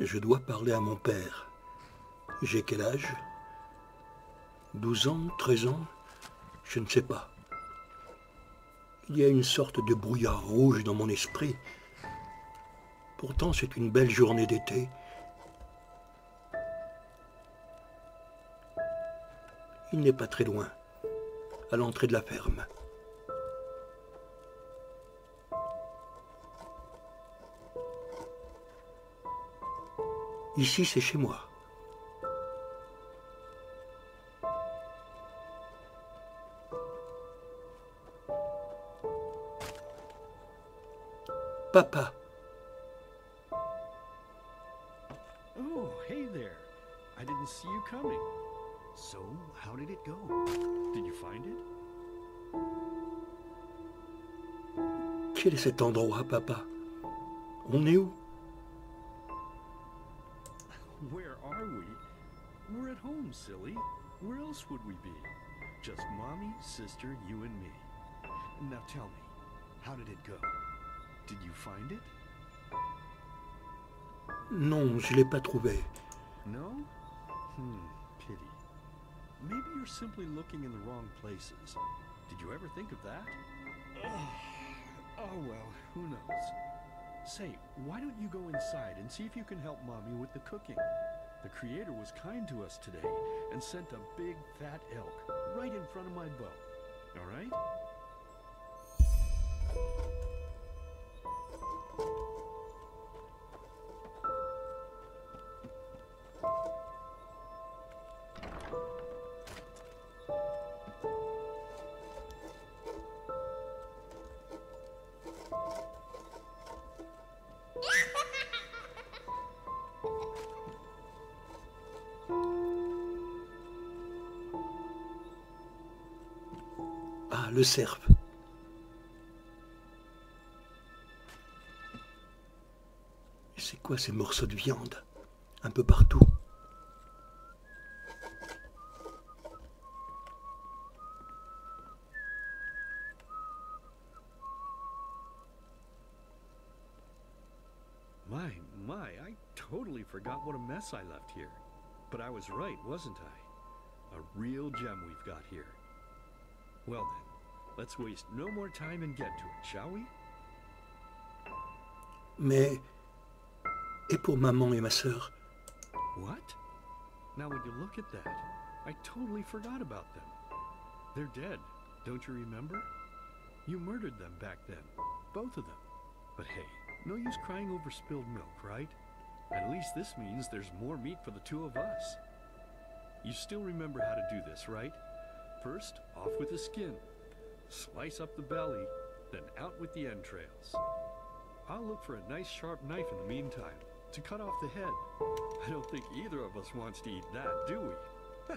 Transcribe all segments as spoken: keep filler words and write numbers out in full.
Je dois parler à mon père. J'ai quel âge? Douze ans, treize ans? Je ne sais pas. Il y a une sorte de brouillard rouge dans mon esprit. Pourtant, c'est une belle journée d'été. Il n'est pas très loin, à l'entrée de la ferme. Ici, c'est chez moi. Papa. Oh, hey there. I didn't see you coming. So, how did it go? Did you find it? Quel est cet endroit, papa? On est où? Where are we? We're at home, silly. Where else would we be? Just mommy, sister, you and me. Now tell me, how did it go? Did you find it? Non, je ne l'ai pas trouvé. No? Hmm, pity. Maybe you're simply looking in the wrong places. Did you ever think of that? Oh well, who knows? Say, why don't you go inside and see if you can help Mommy with the cooking? The Creator was kind to us today and sent a big fat elk right in front of my boat. All right? Ah, le cerf. C'est quoi ces morceaux de viande? Un peu partout. My, my, I totally forgot what a mess I left here. But I was right, wasn't I? A real gem we've got here. Well then, let's waste no more time and get to it, shall we? Mais... Et pour maman et ma sœur? What? Now would you look at that? I totally forgot about them. They're dead, don't you remember? You murdered them back then, both of them. But hey, no use crying over spilled milk, right? At least this means there's more meat for the two of us. You still remember how to do this, right? First, off with the skin. Slice up the belly, then out with the entrails. I'll look for a nice sharp knife in the meantime, to cut off the head. I don't think either of us wants to eat that, do we?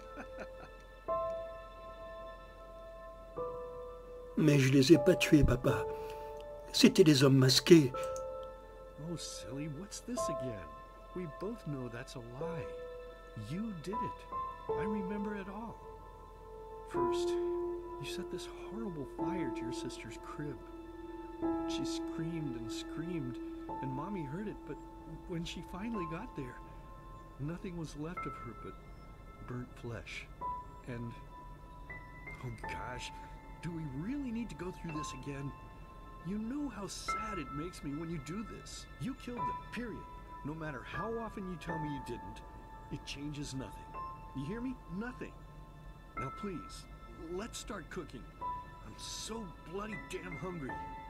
Mais je les ai pas tués, papa. C'étaient des hommes masqués. Oh, silly, what's this again? We both know that's a lie. You did it. I remember it all. First, you set this horrible fire to your sister's crib. She screamed and screamed, and Mommy heard it, but when she finally got there, nothing was left of her but burnt flesh. And, oh gosh, do we really need to go through this again? You know how sad it makes me when you do this. You killed them, period. No matter how often you tell me you didn't, it changes nothing. You hear me? Nothing. Now please, let's start cooking. I'm so bloody damn hungry.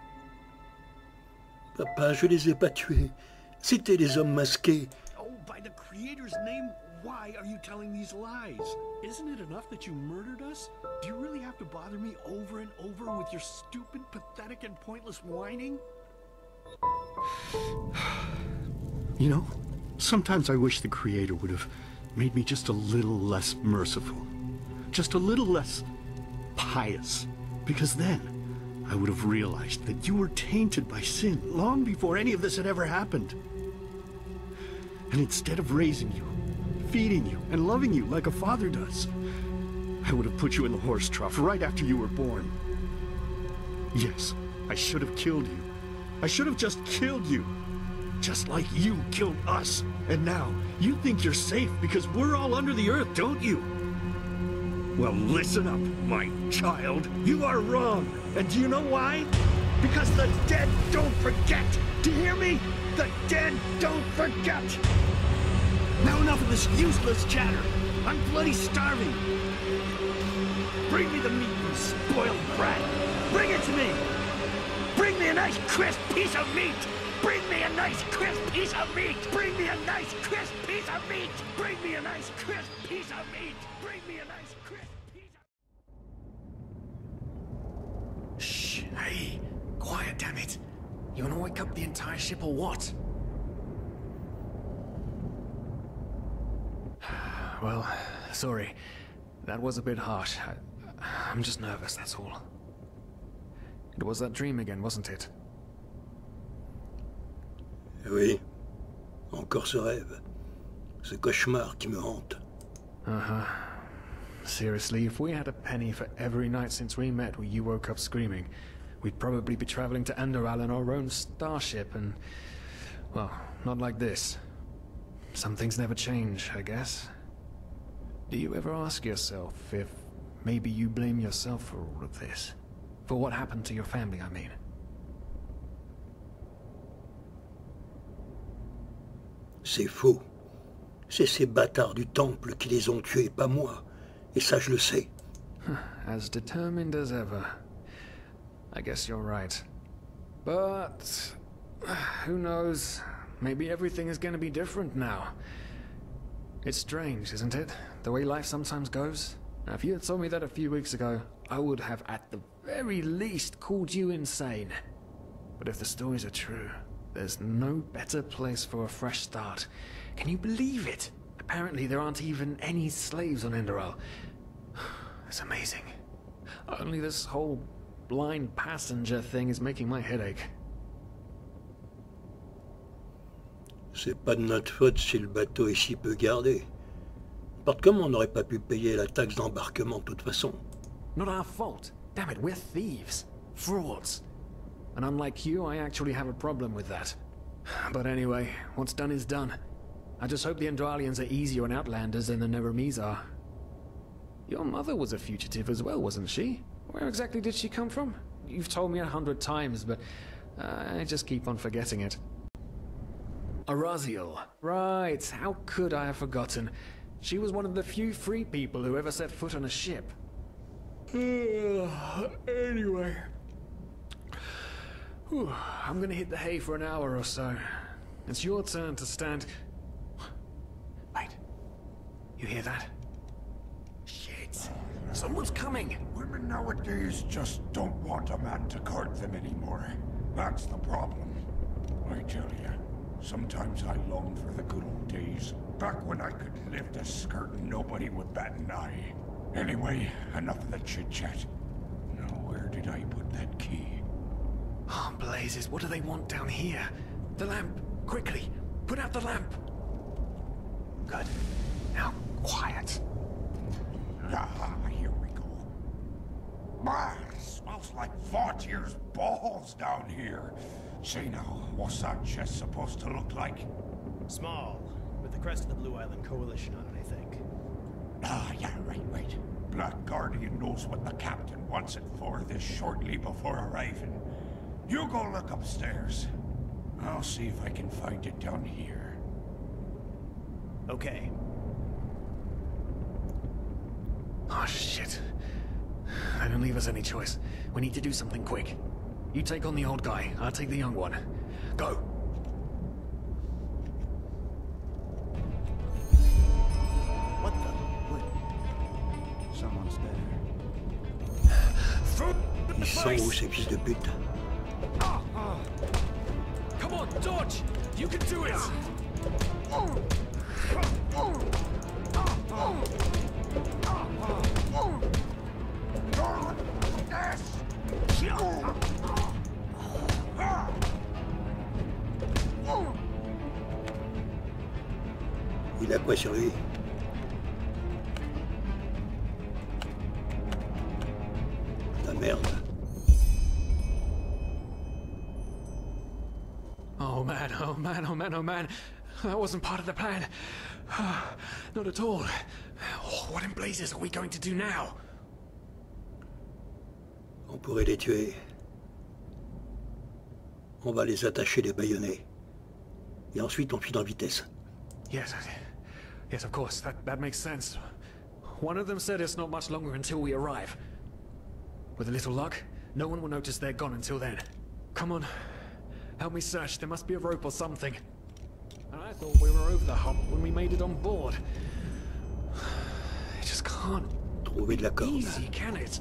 Papa, je les ai pas tués. C'étaient des hommes masqués. Oh, by the Creator's name, why are you telling these lies? Isn't it enough that you murdered us? Do you really have to bother me over and over with your stupid, pathetic, and pointless whining? You know, sometimes I wish the Creator would have made me just a little less merciful. Just a little less pious. Because then I would have realized that you were tainted by sin long before any of this had ever happened. And instead of raising you, feeding you, and loving you like a father does, I would have put you in the horse trough right after you were born. Yes, I should have killed you. I should have just killed you. just like you killed us. And now, you think you're safe because we're all under the earth, don't you? Well, listen up, my child. You are wrong. And do you know why? Because the dead don't forget. Do you hear me? The dead don't forget. Now enough of this useless chatter. I'm bloody starving. Bring me the meat, you spoiled brat. Bring it to me. Bring me a nice crisp piece of meat. Bring me a nice crisp piece of meat. Bring me a nice crisp piece of meat. Bring me a nice crisp piece of meat. Bring me a nice crisp piece of... Shh, hey, quiet, damn it. You wanna wake up the entire ship or what? Well, sorry. That was a bit harsh. I, I'm just nervous, that's all. It was that dream again, wasn't it? Oui. Encore ce rêve. Ce cauchemar qui me hante. Uh-huh. Seriously, if we had a penny for every night since we met where you woke up screaming, we'd probably be traveling to Enderal in our own starship and... well, not like this. Some things never change, I guess. Do you ever ask yourself if maybe you blame yourself for all of this? For what happened to your family, I mean? C'est faux. C'est ces bâtards du temple qui les ont tués, pas moi. Et ça, je le sais. As determined as ever. I guess you're right. But... who knows? Maybe everything is going to be different now. It's strange, isn't it? The way life sometimes goes. Now, if you had told me that a few weeks ago, I would have at the very least called you insane. But if the stories are true, there's no better place for a fresh start. Can you believe it? Apparently there aren't even any slaves on Enderal. It's amazing. Only this whole blind passenger thing is making my head ache. C'est pas de notre faute si le bateau est si peu gardé. N'importe comment on n'aurait pas pu payer la taxe d'embarquement de toute façon. Not our fault. Damn it, we're thieves. Frauds. And unlike you, I actually have a problem with that. But anyway, what's done is done. I just hope the Andralians are easier on Outlanders than the Neremes are. Your mother was a fugitive as well, wasn't she? Where exactly did she come from? You've told me a hundred times, but uh, I just keep on forgetting it. Araziel. Right, how could I have forgotten? She was one of the few free people who ever set foot on a ship. Anyway. Whew, I'm gonna hit the hay for an hour or so. It's your turn to stand... Wait. You hear that? Shit. Someone's coming! Women nowadays just don't want a man to court them anymore. That's the problem. I tell you, sometimes I long for the good old days. Back when I could lift a skirt and nobody would bat an eye. Anyway, enough of the chit-chat. Now, where did I put that key? Oh, blazes, what do they want down here? The lamp! Quickly! Put out the lamp! Good. Now, quiet. Ah, here we go. Man, it smells like Vaughtier's balls down here. Say now, what's that chest supposed to look like? Small, with the crest of the Blue Island Coalition on it, I think. Ah, yeah, right, right. Black Guardian knows what the captain wants it for this shortly before arriving. You go look upstairs. I'll see if I can find it down here. Okay. Oh, shit. They don't leave us any choice. We need to do something quick. You take on the old guy, I'll take the young one. Go! What the? What? Someone's there. Ils sont où ces fils de pute? Come on, dodge! You can do it! Il a quoi sur lui? La merde. Oh man, Oh man, oh man, oh man. That wasn't part of the plan. Not at all. Oh, what in blazes are we going to do now? On pourrait les tuer. On va les attacher, les baïonnets. Et ensuite on file en vitesse. Yes, yes, of course. That, that makes sense. One of them said it's not much longer until we arrive. With a little luck, no one will notice they're gone until then. Come on. Help me search. There must be a rope or something. I thought we were over the hump when we made it on board. It just can't Trouver de la corde. easy, can it?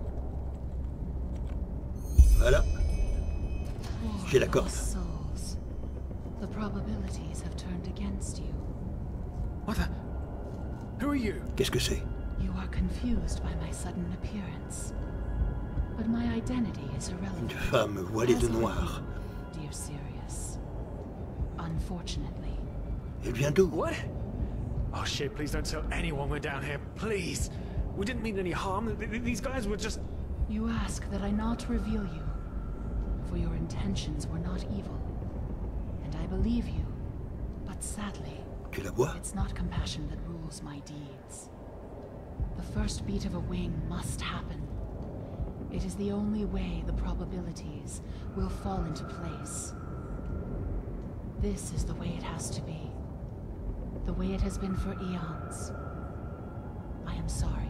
Voilà. J'ai la corde. Souls. The probabilities have turned against you. What the? Who are you? Qu'est-ce que c'est? You are confused by my sudden appearance. But my identity is irrelevant. Une femme voilée de As are noir. you, dear Sirius. Unfortunately. Elle vient d'où? What? Oh shit, please don't tell anyone we're down here, please. We didn't mean any harm. Th- th- These guys were just... You ask that I not reveal you, for your intentions were not evil. And I believe you, but sadly, Tu la vois? it's not compassion that rules my deeds. The first beat of a wing must happen. It is the only way the probabilities will fall into place. This is the way it has to be. The way it has been for eons. I am sorry.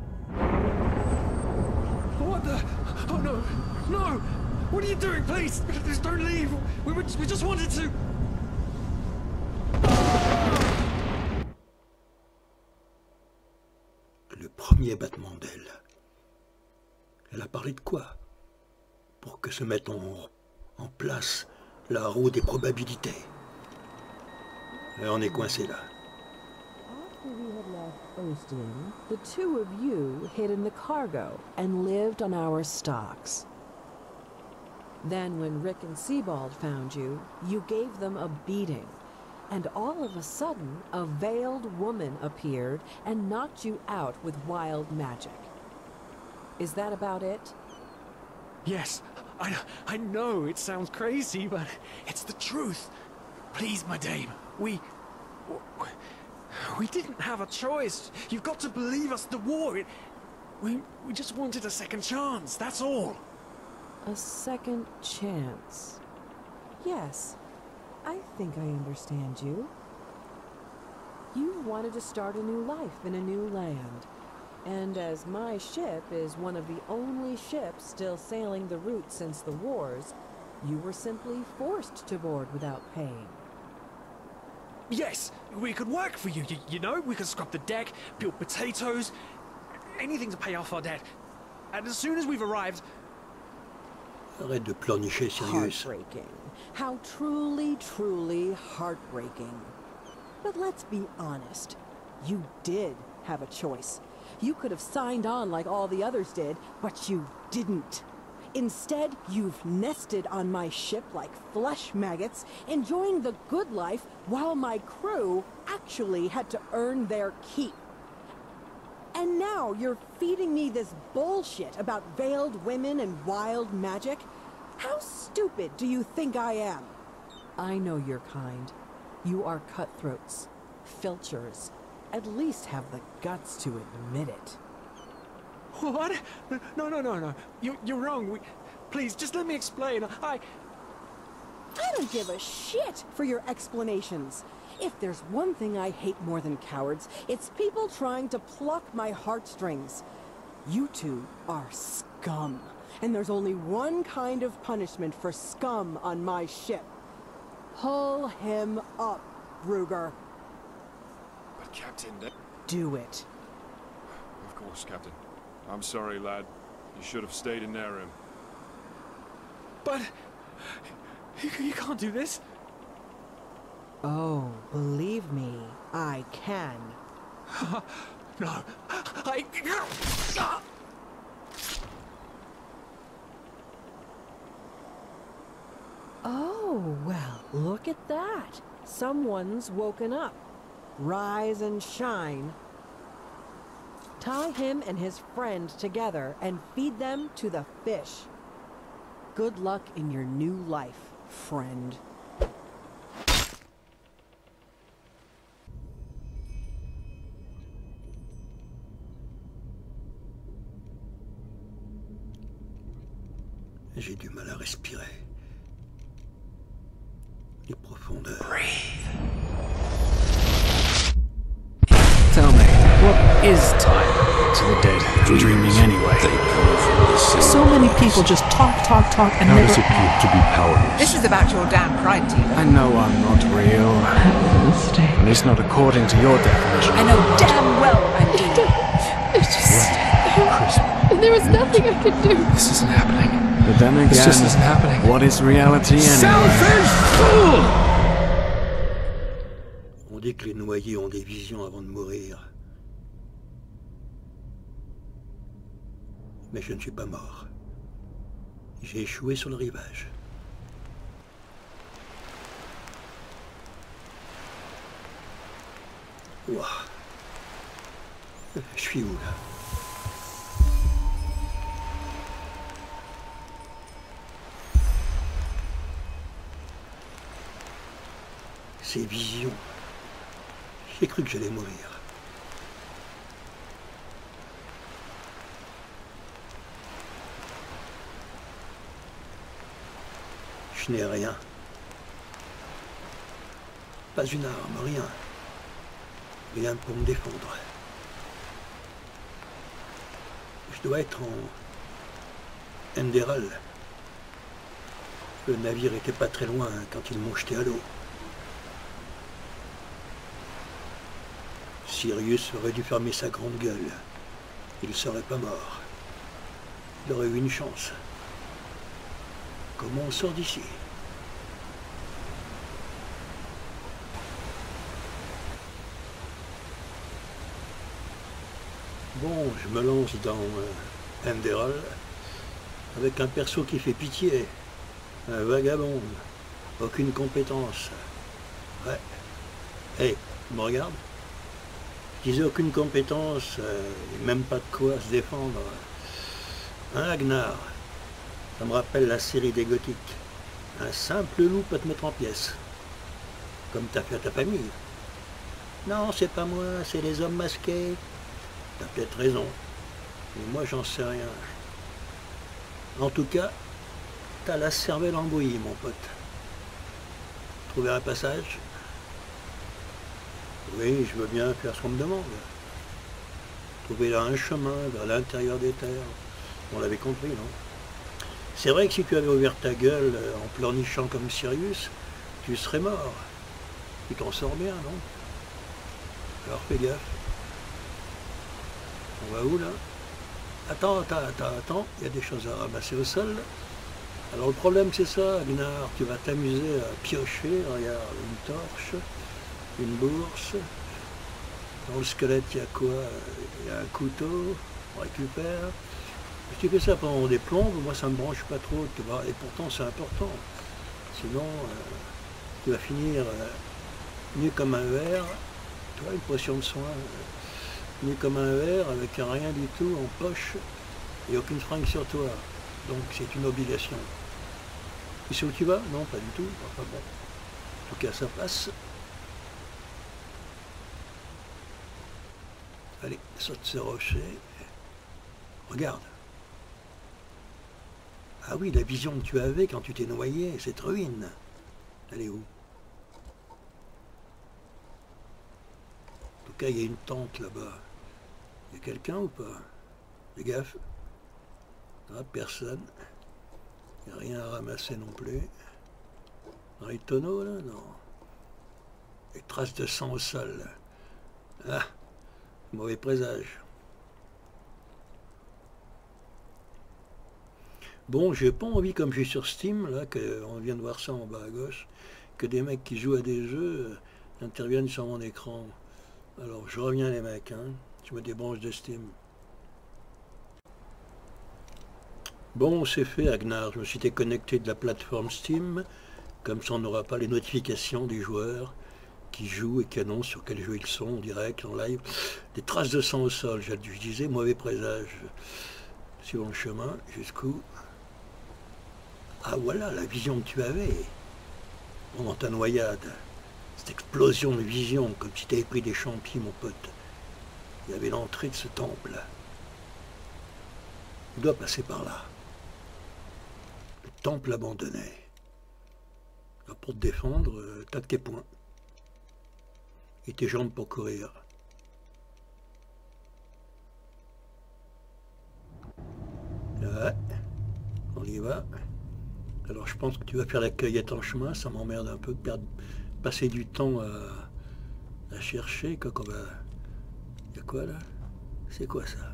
What the? Oh no! No! What are you doing, please? Please don't leave! We, were, we just wanted to... Le premier battement d'aile. Elle a parlé de quoi? Pour que se mette en, en place la roue des probabilités. Et on est coincé là. After we had left Ostin, the two of you hid in the cargo and lived on our stocks. Then when Rick and Sebald found you, you gave them a beating. And all of a sudden, a veiled woman appeared and knocked you out with wild magic. Is that about it? Yes, I, I know it sounds crazy, but it's the truth. Please, my dame, we... We didn't have a choice. You've got to believe us, the war, it... We, we just wanted a second chance, that's all. A second chance. Yes, I think I understand you. You wanted to start a new life in a new land. And as my ship is one of the only ships still sailing the route since the wars, you were simply forced to board without paying. Yes, we could work for you, you, you know? We could scrub the deck, peel potatoes, anything to pay off our debt. And as soon as we've arrived... Arrête de pleurnicher, Sirius. Heartbreaking. How truly, truly heartbreaking. But let's be honest. You did have a choice. You could have signed on like all the others did, but you didn't. Instead, you've nested on my ship like flesh maggots, enjoying the good life while my crew actually had to earn their keep. And now you're feeding me this bullshit about veiled women and wild magic? How stupid do you think I am? I know your kind. You are cutthroats, filchers. At least have the guts to admit it. What? No, no, no, no. You, you're wrong. We, please, just let me explain. I... I don't give a shit for your explanations. If there's one thing I hate more than cowards, it's people trying to pluck my heartstrings. You two are scum. And there's only one kind of punishment for scum on my ship. Pull him up, Ruger. But Captain, that... Do it. Of course, Captain. I'm sorry, lad. You should have stayed in their room. But... You, you can't do this. Oh, believe me, I can. No. I... Oh, well, look at that. Someone's woken up. Rise and shine. Tie him and his friend together and feed them to the fish. Good luck in your new life, friend. J'ai du mal à respirer. Les profondeurs. Tell me, what is time to the dead and dreaming anyway? So many people just talk, talk, talk, and How never does it feel to be powerless? This is about your damn pride, Tina. I know I'm not real. At least not according to your definition. I know damn well I'm Tina. It's just... There was nothing I could do. This isn't happening. But then again, This just isn't happening. What is reality anyway? Selfish fool! On dit que les noyés ont des visions avant de mourir. Mais je ne suis pas mort. J'ai échoué sur le rivage. Ouah. Je suis où là? Ces visions. J'ai cru que j'allais mourir. Je n'ai rien. Pas une arme, rien. Rien pour me défendre. Je dois être en Enderal. Le navire était pas très loin quand ils m'ont jeté à l'eau. Sirius aurait dû fermer sa grande gueule. Il ne serait pas mort. Il aurait eu une chance. Comment on sort d'ici? Bon, je me lance dans euh, Enderal avec un perso qui fait pitié. Un vagabond. Aucune compétence. Ouais. Hé, hey, tu me regardes? Je disais aucune compétence, euh, et même pas de quoi se défendre. Un Agnar. Ça me rappelle la série des Gothiques. Un simple loup peut te mettre en pièces. Comme t'as fait à ta famille. Non, c'est pas moi, c'est les hommes masqués. T'as peut-être raison. Mais moi, j'en sais rien. En tout cas, t'as la cervelle embrouillée, mon pote. Trouver un passage? Oui, je veux bien faire ce qu'on me demande. Trouver là un chemin vers l'intérieur des terres. On l'avait compris, non? C'est vrai que si tu avais ouvert ta gueule en pleurnichant comme Sirius, tu serais mort. Tu t'en sors bien, non? Alors fais gaffe. On va où, là? Attends, attends, attends, attends. Il y a des choses à ramasser au sol. Alors le problème, c'est ça, Agnar. Tu vas t'amuser à piocher. Regarde, une torche, une bourse. Dans le squelette, il y a quoi? Il y a un couteau. On récupère. Si tu fais ça pendant des plombes, moi ça me branche pas trop, tu vois, et pourtant c'est important. Sinon, euh, tu vas finir euh, nu comme un verre, tu vois, une potion de soin, euh, nu comme un verre, avec rien du tout en poche, et aucune fringue sur toi. Donc c'est une obligation. Tu sais où tu vas? Non, pas du tout. Enfin bon, en tout cas ça passe. Allez, saute ce rocher. Regarde. Ah oui, la vision que tu avais quand tu t'es noyé, cette ruine. Elle est où? En tout cas, il y a une tente là-bas. Il y a quelqu'un ou pas? Fais gaffe. Ah, personne. Il n'y a rien à ramasser non plus. Dans les tonneaux, là? Non. Des traces de sang au sol. Ah, mauvais présage. Bon, j'ai pas envie, comme je suis sur Steam, là, que, on vient de voir ça en bas à gauche, que des mecs qui jouent à des jeux euh, interviennent sur mon écran. Alors, je reviens les mecs, hein. Je me débranche de Steam. Bon, c'est fait, Agnar. Je me suis déconnecté de la plateforme Steam, comme ça on n'aura pas les notifications des joueurs qui jouent et qui annoncent sur quel jeu ils sont, en direct, en live. Des traces de sang au sol, je disais, mauvais présage. Suivons le chemin, jusqu'où? Ah voilà, la vision que tu avais pendant ta noyade. Cette explosion de vision, comme si tu avais pris des champis, mon pote. Il y avait l'entrée de ce temple. On doit passer par là. temple abandonné. Alors pour te défendre, euh, t'as tes poings. Et tes jambes pour courir. Ouais, on y va. Alors je pense que tu vas faire la cueillette en chemin, ça m'emmerde un peu de perdre, passer du temps à, à chercher. Quoi qu'on va... Il y a quoi là? C'est quoi ça?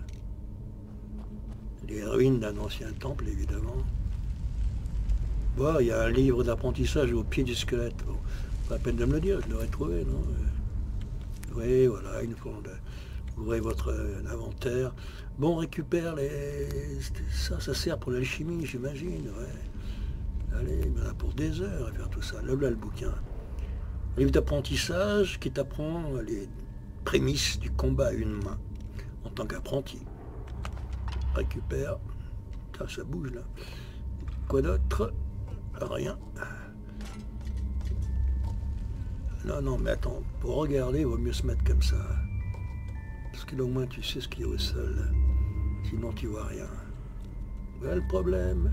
Les ruines d'un ancien temple, évidemment. Bon, il y a un livre d'apprentissage au pied du squelette. Bon, pas la peine de me le dire, je l'aurais trouvé, non? Oui, voilà, une fois, ouvrez votre euh, inventaire. Bon, on récupère les... Ça, ça sert pour l'alchimie, j'imagine, ouais. Allez, il y en a pour des heures à faire tout ça. Là, là, le bouquin. Un livre d'apprentissage qui t'apprend les prémices du combat à une main, en tant qu'apprenti. Récupère. Ça, ça bouge, là. Quoi d'autre? Rien. Non, non, mais attends, pour regarder, il vaut mieux se mettre comme ça. Parce que là, au moins, tu sais ce qu'il y a au sol. Sinon, tu vois rien. Voilà le problème.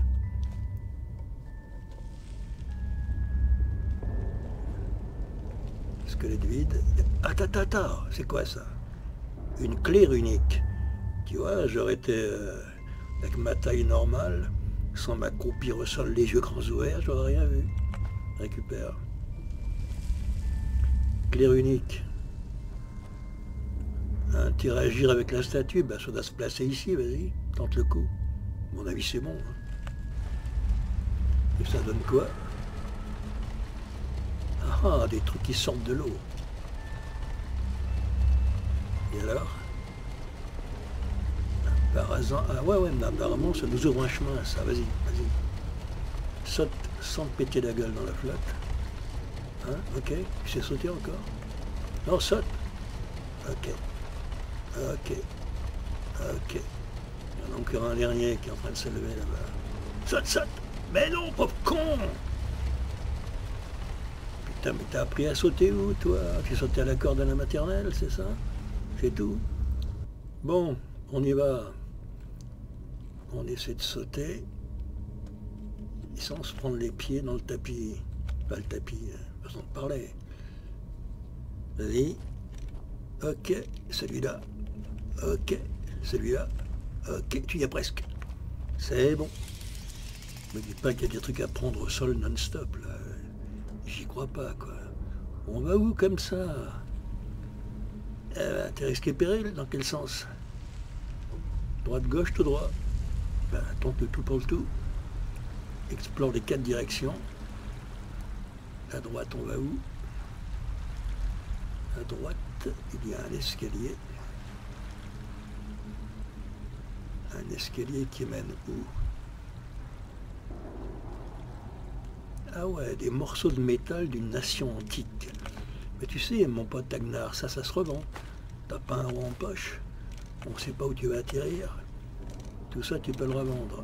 Squelette vide. Attends, attends, attends, c'est quoi ça? Une clé runique. Tu vois, j'aurais été euh, avec ma taille normale, sans m'accroupir au sol, les yeux grands ouverts, j'aurais rien vu. Récupère. Clé runique. Interagir avec la statue, ben ça doit se placer ici, vas-y, tente le coup. À mon avis, c'est bon. Hein. Et ça donne quoi? Ah, des trucs qui sortent de l'eau. Et alors? Par hasard, ah ouais, ouais, mais apparemment, ça nous ouvre un chemin, ça, vas-y, vas-y. Saute sans te péter la gueule dans la flotte. Hein, ok, tu sais sauter encore? Non, saute. Ok. Ok. Ok. Il y en a encore un dernier qui est en train de se lever là-bas. Saute, saute. Mais non, pauvre con. Putain, mais t'as appris à sauter où, toi? Tu sautais à la corde à la maternelle, c'est ça? C'est tout? Bon, on y va. On essaie de sauter. Sans se prendre les pieds dans le tapis. Pas le tapis, façon de parler. Vas-y. Ok, celui-là. Ok, celui-là. Ok, tu y es presque. C'est bon. Me dis pas qu'il y a des trucs à prendre au sol non-stop, là. J'y crois pas, quoi. On va où comme ça? Eh ben, t'es risqué péril, dans quel sens? Droite, gauche, tout droit. Ben, tente le tout pour le tout. Explore les quatre directions. À droite, on va où? À droite, il y a un escalier. Un escalier qui mène où? Ah ouais, des morceaux de métal d'une nation antique. Mais tu sais, mon pote Tagnar, ça, ça se revend. T'as pas un rond en poche. On sait pas où tu vas atterrir. Tout ça, tu peux le revendre.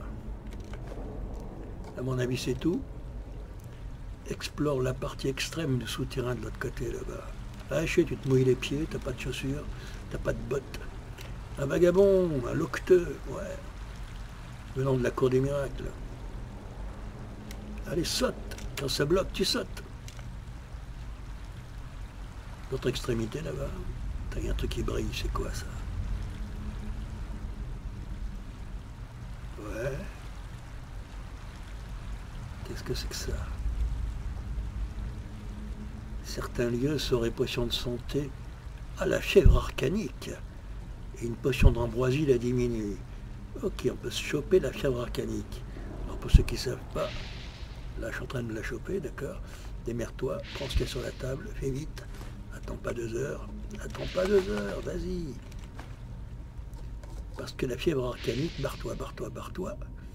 À mon avis, c'est tout. Explore la partie extrême du souterrain de l'autre côté, là-bas. Ah, je sais, tu te mouilles les pieds, t'as pas de chaussures, t'as pas de bottes. Un vagabond, un loqueteux, ouais. Venant de la cour des miracles. Allez, saute. Quand ça bloque, tu sautes. L'autre extrémité, là-bas. T'as un truc qui brille, c'est quoi, ça? Ouais. Qu'est-ce que c'est que ça? Certains lieux seraient potion de santé à la chèvre arcanique. Et une potion d'ambroisie la diminue. Ok, on peut se choper la chèvre arcanique. Alors pour ceux qui ne savent pas, là je suis en train de me la choper, d'accord? Démerde-toi, prends ce qu'il y a sur la table, fais vite. Attends pas deux heures. Attends pas deux heures, vas-y. Parce que la fièvre arcanique, barre-toi, barre-toi, barre-toi.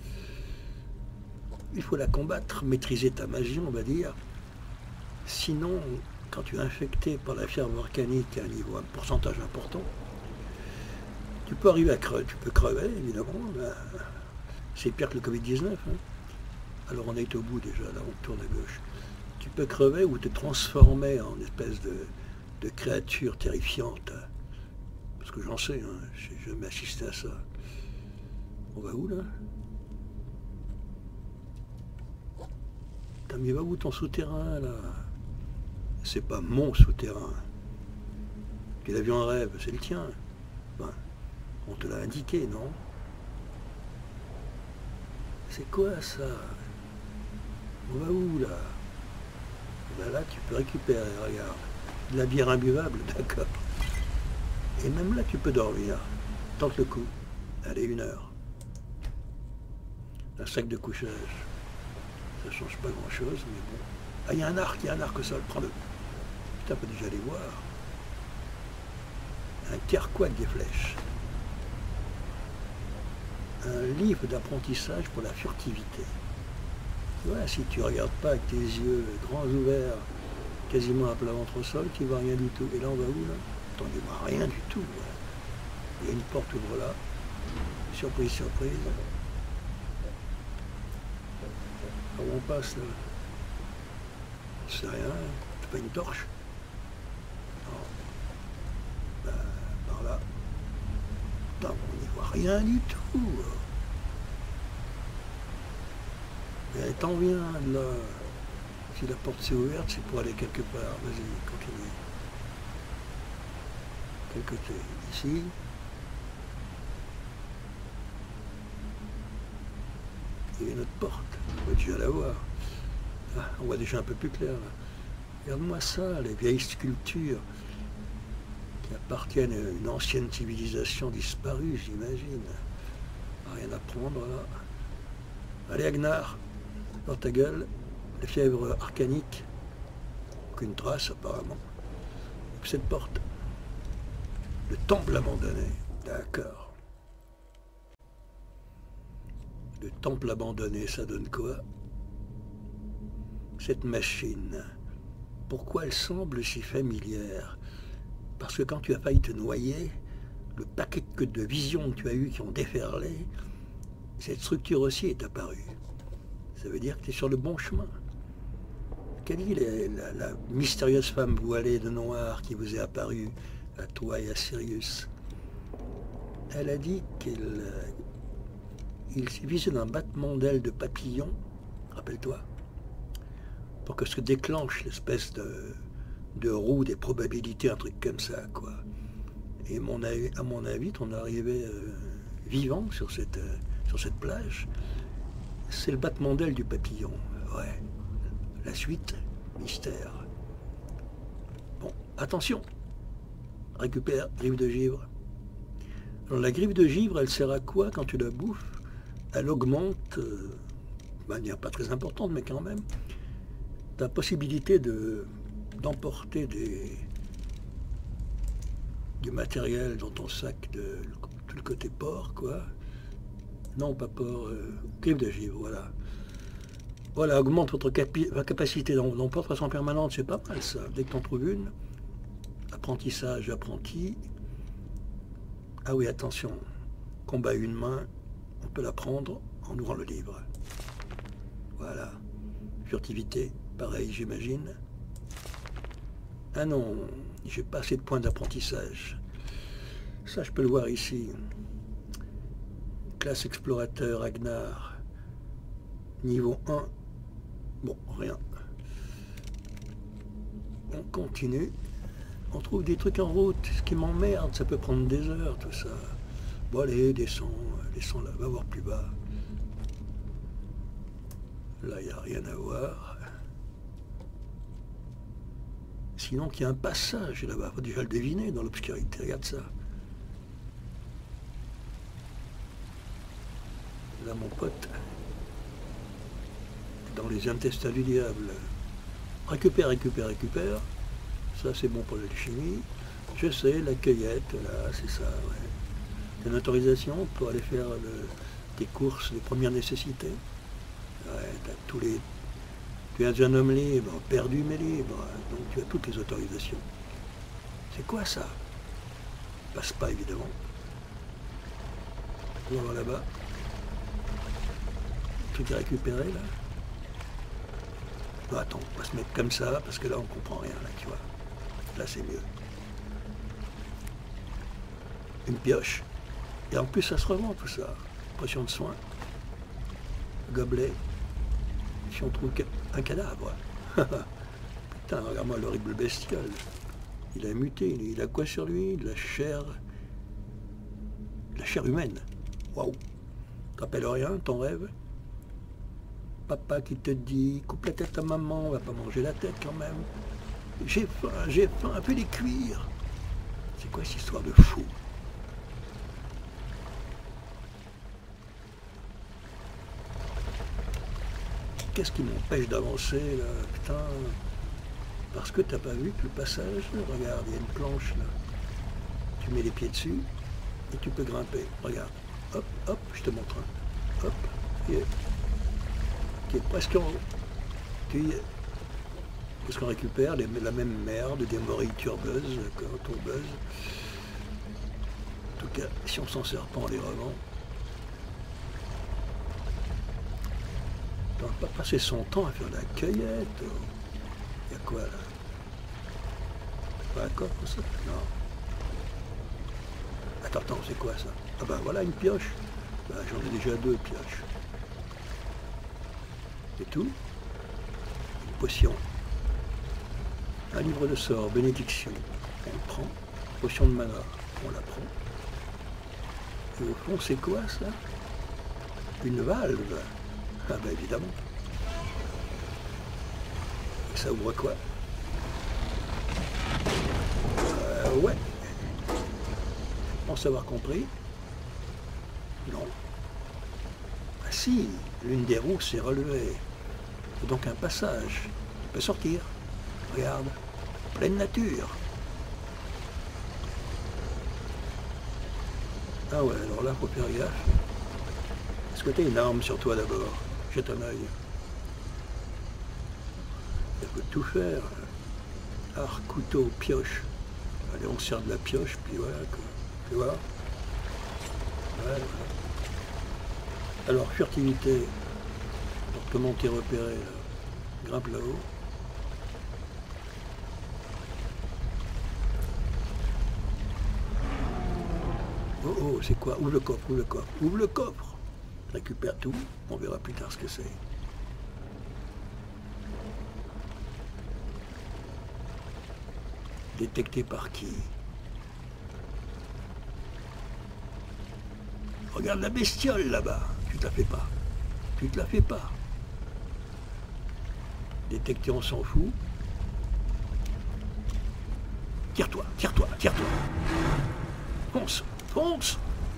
Il faut la combattre, maîtriser ta magie, on va dire. Sinon, quand tu es infecté par la fièvre arcanique à un niveau, un pourcentage important, tu peux arriver à crever, tu peux crever, évidemment. C'est pire que le Covid dix-neuf. Hein. Alors on est au bout déjà, là on tourne à gauche. Tu peux crever ou te transformer en espèce de, de créature terrifiante. Parce que j'en sais, hein, j'ai jamais assisté à ça. On va où là? Putain, mais va où ton souterrain, là? C'est pas mon souterrain. Tu l'as vu en rêve, c'est le tien. Ben, on te l'a indiqué, non? C'est quoi, ça? On va où, là? Ben là, tu peux récupérer, regarde. De la bière imbuvable, d'accord. Et même là, tu peux dormir. Tente le coup. Allez, une heure. Un sac de couchage. Ça change pas grand-chose, mais bon. Ah, il y a un arc, il y a un arc au sol. Prends-le. Putain, on peut déjà aller voir. Un carquois avec des flèches. Un livre d'apprentissage pour la furtivité. Ouais, si tu regardes pas avec tes yeux grands ouverts, quasiment à plat ventre au sol, tu vois rien du tout. Et là, on va où, là? Attends, il voit rien du tout. Ouais. Il y a une porte ouvre là. Surprise, surprise. Où on passe, là? C'est rien. C'est pas une torche? Non. Ben, par là. Putain, on n'y voit rien du tout. Mais t'en viens, là. Si la porte s'est ouverte, c'est pour aller quelque part. Vas-y, continue. Quel côté? Ici? Il y a une autre porte. On va déjà la voir. Ah, on voit déjà un peu plus clair, là. Regarde-moi ça, les vieilles sculptures qui appartiennent à une ancienne civilisation disparue, j'imagine. Rien à prendre, là. Allez, Agnar, dans ta gueule, la fièvre arcanique. Aucune trace, apparemment. Et puis cette porte. Le temple abandonné. D'accord. Le temple abandonné, ça donne quoi? Cette machine, pourquoi elle semble si familière? Parce que quand tu as failli te noyer, le paquet de visions que tu as eues qui ont déferlé, cette structure aussi est apparue. Ça veut dire que tu es sur le bon chemin. Quelle est la, la, la mystérieuse femme voilée de noir qui vous est apparue à toi et à Sirius? Elle a dit qu'il il suffisait d'un battement d'aile de papillon, rappelle-toi, pour que se déclenche l'espèce de, de roue des probabilités, un truc comme ça, quoi. Et mon, à mon avis, on est arrivé euh, vivant sur cette, euh, sur cette plage. C'est le battement d'aile du papillon, ouais. La suite, mystère. Bon, attention, récupère griffe de givre. Alors la griffe de givre, elle sert à quoi quand tu la bouffes? Elle augmente, euh, de manière pas très importante, mais quand même, ta possibilité de d'emporter des du matériel dans ton sac de tout le côté port, quoi. Non, pas port, euh, griffe de givre, voilà. Voilà, augmente votre capi capacité d'emport de façon permanente, c'est pas mal ça. Dès que tu en trouves une, apprentissage, apprenti. Ah oui, attention, combat une main, on peut la prendre en ouvrant le livre. Voilà. Furtivité, pareil, j'imagine. Ah non, j'ai pas assez de points d'apprentissage. Ça, je peux le voir ici. Classe explorateur, Agnar. Niveau un. Bon, rien. On continue. On trouve des trucs en route, ce qui m'emmerde, ça peut prendre des heures, tout ça. Bon, allez, descends, descends là, va voir plus bas. Là, il n'y a rien à voir. Sinon, qu'il y a un passage là-bas, faut déjà le deviner dans l'obscurité, regarde ça. Là, mon pote, dans les intestins du diable. Récupère, récupère, récupère. Ça, c'est bon pour l'alchimie. Je sais, la cueillette, là, c'est ça, ouais. T'as une autorisation pour aller faire le, tes courses de première nécessité? Ouais, t'as tous les... Tu es un homme libre, perdu mais libre, donc tu as toutes les autorisations. C'est quoi ça? Passe pas, évidemment. On va voir là-bas. Truc à récupérer, là. Non, attends, on va se mettre comme ça, parce que là, on comprend rien, là, tu vois. Là, c'est mieux. Une pioche. Et en plus, ça se revend, tout ça. Potion de soin. Gobelet. si on trouve un cadavre. Putain, regarde-moi l'horrible bestiole. Il a muté, il a quoi sur lui? De la chair... De la chair humaine. Waouh. T'appelles rien, ton rêve? Papa qui te dit, coupe la tête à maman, on va pas manger la tête quand même. J'ai faim, j'ai faim, un peu les cuire. C'est quoi cette histoire de fou? Qu'est-ce qui m'empêche d'avancer là? Putain. Parce que t'as pas vu que le passage, regarde, il y a une planche là. Tu mets les pieds dessus et tu peux grimper. Regarde. Hop, hop, je te montre un. Hop, qui est, qui est presque en haut. Tu y es. Parce qu'on récupère les, la même merde, des morilles turbeuses quand on buzz. En tout cas, si on s'en sert pas, on les revend. On va pas passer son temps à faire de la cueillette. Il y a quoi là? Pas un coffre ça? Non. Attends, attends, c'est quoi ça? Ah ben voilà une pioche. Ben, j'en ai déjà deux pioches. C'est tout? Une potion. Un livre de sort, bénédiction. On le prend. Potion de mana. On la prend. Et au fond, c'est quoi ça? Une valve. Ah ben évidemment. Et ça ouvre quoi? Euh, ouais. Je pense avoir compris. Non. Ah si, l'une des roues s'est relevée. C'est donc un passage. On peut sortir. Regarde. Pleine nature. Ah ouais, alors là, faut faire gaffe. Est-ce que t'as une arme sur toi d'abord? Jette un œil. Ça peut tout faire. Arc, couteau, pioche. Allez, on sert de la pioche, puis voilà, quoi. Tu vois? Voilà. Alors, furtivité. Alors, comment t'es repéré, là? Grimpe là-haut. Oh, oh, c'est quoi? Ouvre le coffre, ouvre le coffre, ouvre le coffre! Récupère tout, on verra plus tard ce que c'est. Détecté par qui? Regarde la bestiole là-bas. Tu te la fais pas. Tu te la fais pas. Détecté, on s'en fout. Tire-toi, tire-toi, tire-toi. Fonce, fonce.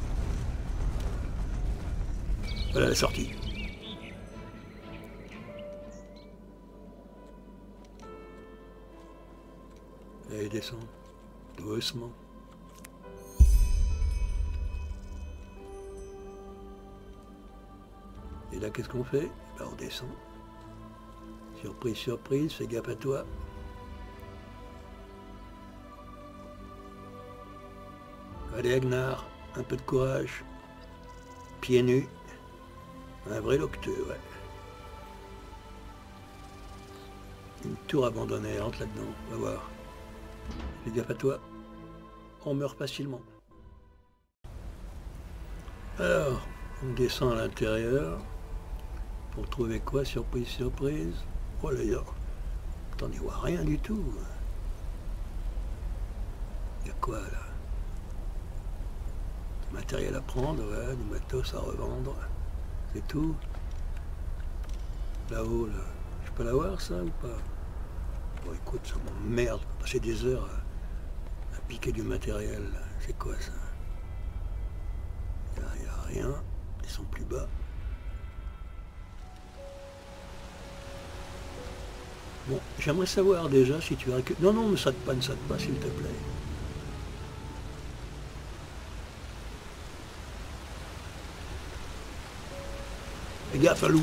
Voilà la sortie. Allez, descends. Doucement. Et là, qu'est-ce qu'on fait? Ben, on descend. Surprise, surprise, fais gaffe à toi. Allez, Agnar, un peu de courage. Pieds nus. Un vrai locteux, ouais. Une tour abandonnée, entre là-dedans, on va voir. Fais gaffe à toi. On meurt facilement. Alors, on descend à l'intérieur. Pour trouver quoi? Surprise, surprise. Oh là là. T'en y vois rien du tout. Il y a quoi là? Du matériel à prendre, ouais, du matos à revendre. C'est tout. Là-haut, là. Je peux l'avoir ça ou pas? Bon écoute, ça m'emmerde. Passer des heures à, à piquer du matériel. C'est quoi ça? Il n'y a, a rien. Ils sont plus bas. Bon, j'aimerais savoir déjà si tu as récupéré... Non, non, ne saute pas, ne saute pas, s'il te plaît. Fais gaffe à loup.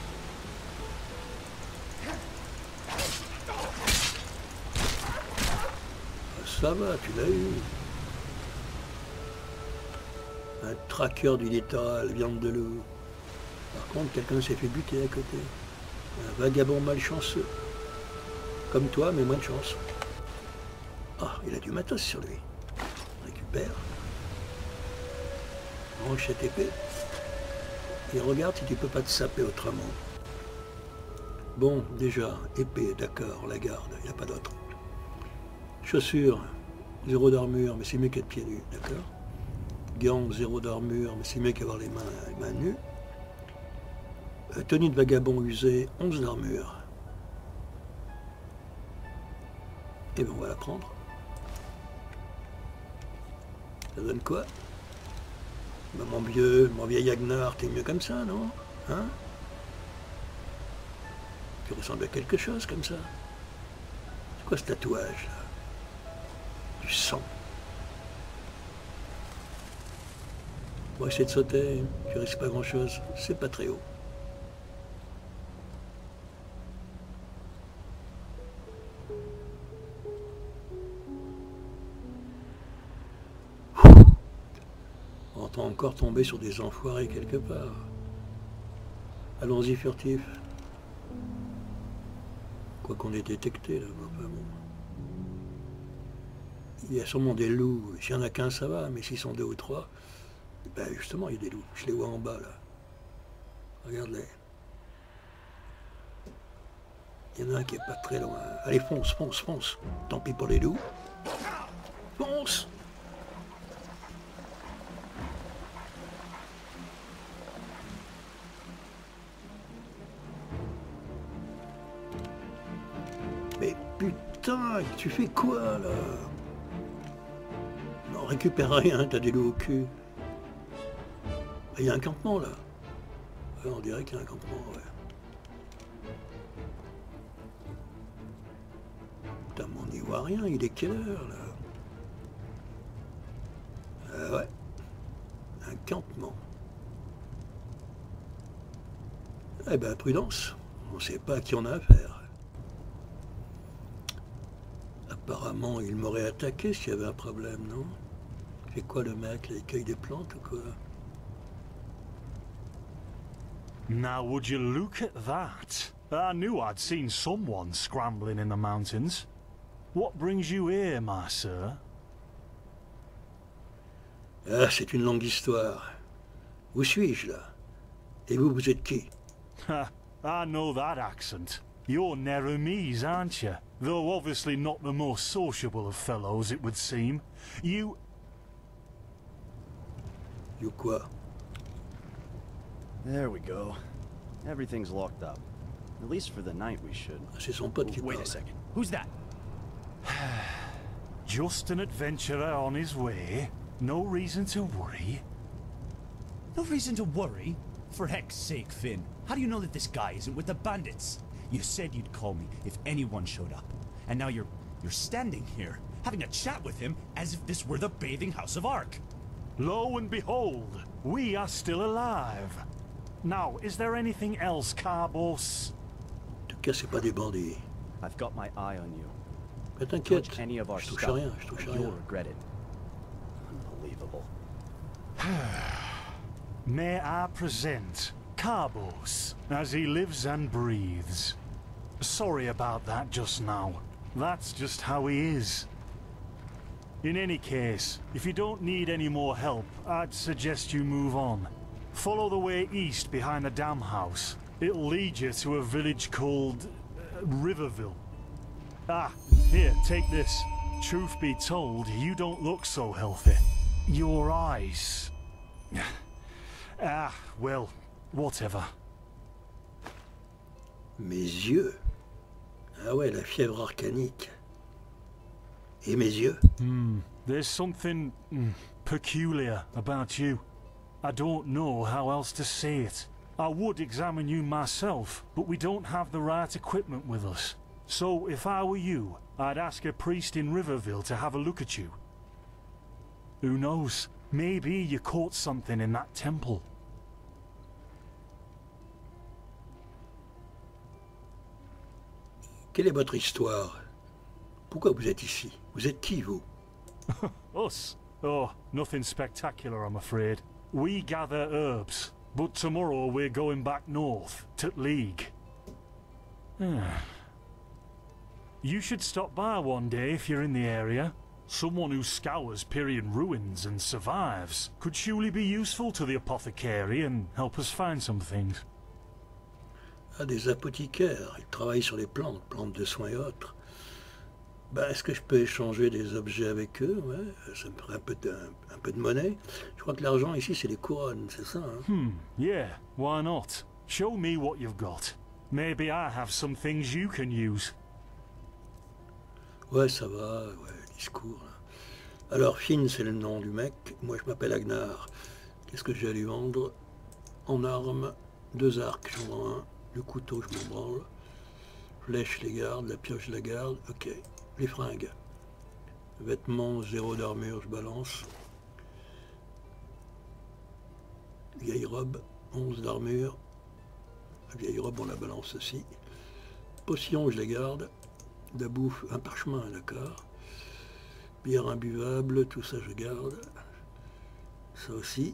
Ça va, tu l'as eu. Un traqueur du littoral, viande de loup. Par contre, quelqu'un s'est fait buter à côté. Un vagabond malchanceux. Comme toi, mais moins de chance. Ah, il a du matos sur lui. On récupère. Range cette épée. Et regarde si tu peux pas te saper autrement. Bon, déjà, épée, d'accord, la garde, il n'y a pas d'autre. Chaussures, zéro d'armure, mais c'est mieux qu'être pieds nus, d'accord. Gants, zéro d'armure, mais c'est mieux qu'avoir les mains, les mains nues. Euh, tenue de vagabond usée, onze d'armure. Et bien on va la prendre. Ça donne quoi? Ben, mon vieux, mon vieil Agnar, t'es mieux comme ça, non? Hein? Tu ressembles à quelque chose comme ça? C'est quoi ce tatouage là? Du sang. On va essayer de sauter, tu risques pas grand chose, c'est pas très haut. On entend encore tomber sur des enfoirés quelque part. Allons-y furtif. Quoi qu'on ait détecté là, bah, bon. Il y a sûrement des loups. S'il n'y en a qu'un, ça va, mais s'ils sont deux ou trois, ben justement, il y a des loups. Je les vois en bas là. Regarde-les. Il y en a un qui est pas très loin. Allez, fonce, fonce, fonce. Tant pis pour les loups. Fonce! Mais putain, tu fais quoi là? Non, récupère rien, t'as des loups au cul. Il y a un campement là. Ouais, on dirait qu'il y a un campement, ouais. Putain, mais on n'y voit rien, il est quelle heure là? Euh, ouais. Un campement. Eh ben, prudence. On sait pas à qui on a affaire. Apparemment, il m'aurait attaqué s'il y avait un problème, non? C'est quoi le mec, là, il cueille des plantes ou quoi? Now would you look at that? I knew I'd seen someone scrambling in the mountains. What brings you here, my sir? Ah, c'est une longue histoire. Où suis-je, là? Et vous, vous êtes qui? Ha, I know that accent. You're Neremes, aren't you? Though obviously not the most sociable of fellows, it would seem. You... You quoi? There we go. Everything's locked up. At least for the night we should. C'est son pote qui Wait parle. a second. Who's that? Just an adventurer on his way. No reason to worry. No reason to worry? For heck's sake, Finn. How do you know that this guy isn't with the bandits? You said you'd call me if anyone showed up. And now you're... you're standing here, having a chat with him as if this were the bathing house of Ark. Lo and behold, we are still alive. Now, is there anything else, Carbos? En tout cas, c'est pas des bandits. I've got my eye on you. Mais t'inquiète, Touch any of our je touche stuff, rien, je touche or rien. you'll regret it. Unbelievable. May I present Carbos, as he lives and breathes. Sorry about that just now. That's just how he is. In any case, if you don't need any more help, I'd suggest you move on. Follow the way east behind the dam house. It'll lead you to a village called uh, Riverville. Ah, here, take this. Truth be told, you don't look so healthy. Your eyes... ah, well, whatever. Mes yeux? Ah ouais, la fièvre arcanique. Et mes yeux? Hmm, there's something mm, peculiar about you. I don't know how else to say it. I would examine you myself, but we don't have the right equipment with us. So, if I were you, I'd ask a priest in Riverville to have a look at you. Who knows? Maybe you caught something in that temple. Quelle est votre histoire? Pourquoi vous êtes ici? Vous êtes qui, vous? Us? Oh, nothing spectacular, I'm afraid. We gather herbs, but tomorrow we're going back north, to League. You should stop by one day if you're in the area. Someone who scours Pyrian ruins and survives could surely be useful to the apothecary and help us find some things. Ah, des apothicaires. Ils travaillent sur les plantes, plantes de soins et autres. Ben, est-ce que je peux échanger des objets avec eux? Ouais, ça me ferait un peu de, un, un peu de monnaie. Je crois que l'argent ici, c'est les couronnes, c'est ça, hein? Hmm, yeah, why not? Show me what you've got. Maybe I have some things you can use. Ouais, ça va, ouais, discours. Là. Alors, Finn, c'est le nom du mec. Moi, je m'appelle Agnar. Qu'est-ce que j'ai à lui vendre? En armes, deux arcs, j'en vends un. Le couteau, je m'en branle. Flèche, je les garde. La pioche, je la garde. Ok. Les fringues. Vêtements, zéro d'armure, je balance. Vieille robe, onze d'armure. La vieille robe, on la balance aussi. Potions, je les garde. De la bouffe, un parchemin, d'accord. Bière imbuvable, tout ça, je garde. Ça aussi.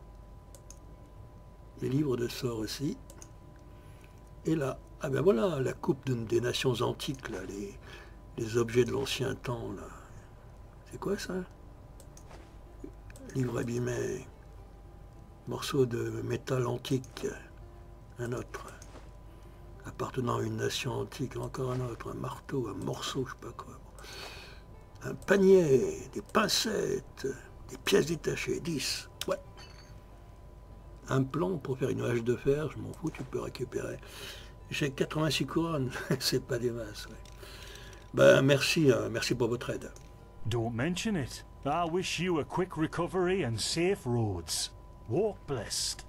Les livres de sorts aussi. Et là, ah ben voilà, la coupe de, des nations antiques, là, les, les objets de l'ancien temps, là. C'est quoi ça? Livre abîmé. Morceau de métal antique. Un autre. Appartenant à une nation antique, encore un autre. Un marteau, un morceau, je sais pas quoi. Un panier, des pincettes, des pièces détachées, dix. Ouais. Un plan pour faire une hache de fer, je m'en fous, tu peux récupérer. J'ai quatre-vingt-six couronnes, c'est pas des masses. Ouais. Ben merci, hein, merci pour votre aide. Don't mention it. I wish you a quick recovery and safe roads. Walk blessed.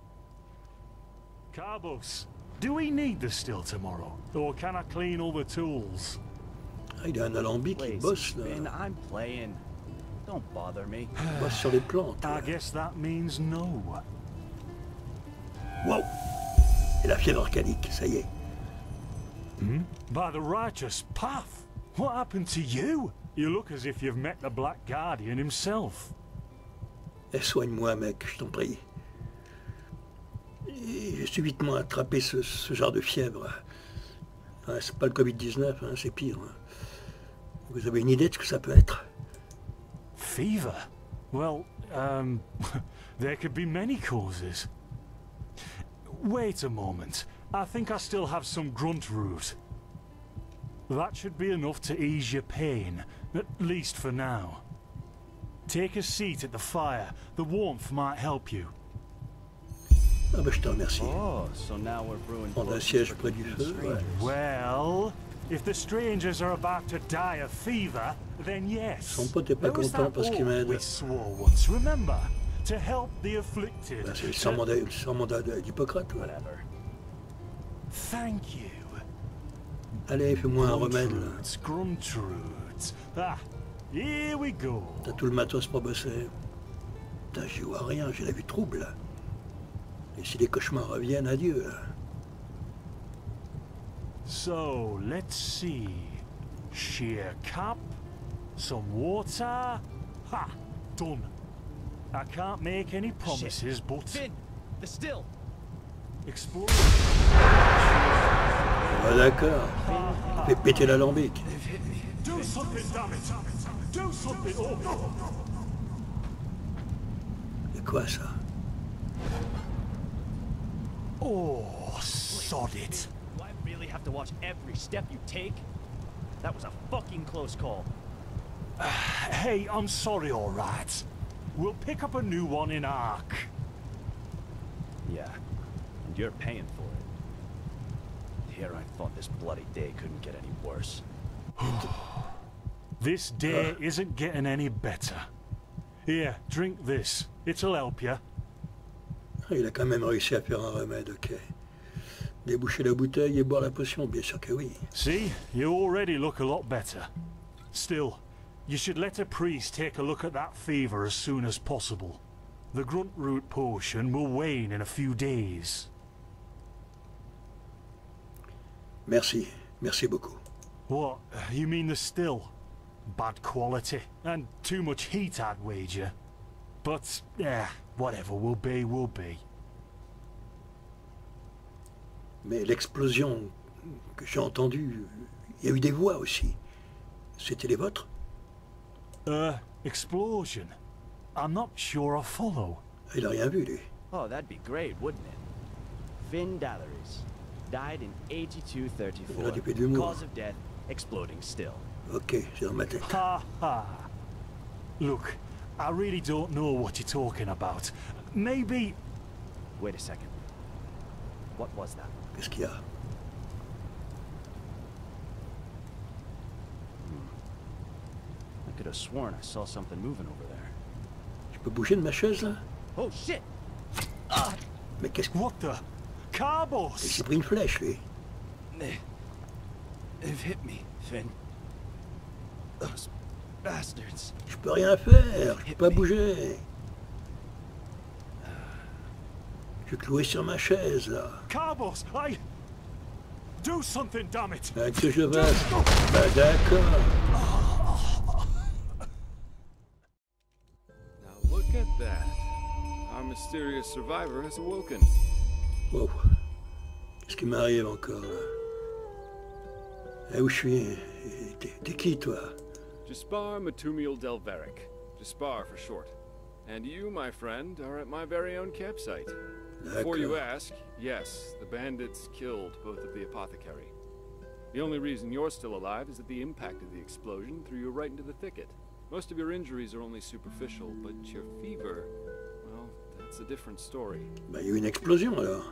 Carbos, do we need the still tomorrow? Or can I clean all the tools? Ah, il a un alambic qui bosse là. Finn, I'm playing. Don't bother me. Il bosse sur les plantes. I guess that means no. Wow! Et la fièvre arcanique, ça y est. Hmm? By the righteous path. What happened to you? You look as if you've met the Black Guardian himself. Eh, soigne-moi, mec, je t'en prie. J'ai subitement attrapé ce, ce genre de fièvre. Ouais, c'est pas le Covid dix-neuf, hein, c'est pire. Hein. Vous avez une idée de ce que ça peut être? Fever? Well, um, there could be many causes. Wait a moment. I think I still have some grunt root. That should be enough to ease your pain, at least for now. Take a seat at the fire. The warmth might help you. Ah ben je te remercie. Oh, so now we're brewing. Prendre un siège près du feu. Ouais. Well, if the strangers are about to die of fever, then yes. Son pote est pas content parce qu'il m'aide. We swore once, remember, to help the afflicted. Ben, c'est le serment d'Hi- le serment d'Hippocrate. Ouais. Whatever. Thank you. Allez, fais-moi un remède là. Gruntroots. Ah, here we go. T'as tout le matos pour bosser. Putain, j'y vois rien, j'ai la vue trouble là. Et si les cauchemars reviennent, adieu là. So, let's see. Sheer cap, some water. Ha! Done. I can't make any promises, Shit. but... Finn, the still. Explore. Ah d'accord. Fais péter l'alambic. Do something, damn it! Do something! Oh, no. C'est quoi ça? Oh, sod it. Do I really have to watch every step you take? That was a fucking close call. Hey, I'm sorry, all right. We'll pick up a new one in Ark. Yeah, and you're paying for it. Here I thought this bloody day couldn't get any worse. This day isn't getting any better. Here, drink this. It'll help you. Il a quand même réussi à faire un remède, ok. Déboucher la bouteille et boire la potion, bien sûr que oui. See, you already look a lot better. Still, you should let a priest take a look at that fever as soon as possible. The grunt root potion will wane in a few days. Merci, merci beaucoup. What? You mean the still? Bad quality, and too much heat, I'd wager. But, eh, whatever will be, will be. Mais l'explosion que j'ai entendue, il y a eu des voix aussi. C'était les vôtres? Uh, explosion? I'm not sure I follow. Il a rien vu, lui. Oh, that'd be great, wouldn't it? Finn Dallery's. Died in eighty-two thirty-four. Il a du peu d'humour. Cause of death, exploding still. Ok, c'est dans ma tête. Ha ha. Look, I really don't know what you're talking about. Maybe... Wait a second. What was that? Qu'est-ce qu'il y a? I could have sworn I saw something moving over there. Je peux bouger de ma chaise là? Oh shit! Mais qu'est-ce que... What the? Carbos! Il s'est pris une flèche lui. They... They've hit me, Finn. Those bastards. Je peux rien faire, je peux pas bouger. Je suis cloué sur ma chaise là. Carbos, I... Do something, damn it! Ah, que je vais... Bah d'accord. Now look at that. Our mysterious survivor has awoken. Wow. Qu'est-ce qui m'arrive encore là? Eh, où je suis? T'es qui toi? Jaspar Matumiel Delveric. Jaspar for short. And you, my friend, are at my very own campsite. Before you ask, yes, the bandits killed both of the apothecary. The only reason you're still alive is that the impact of the explosion threw you right into the thicket. Most of your injuries are only superficial, but your fever, well, that's a different story. Bah, il y a eu une explosion alors.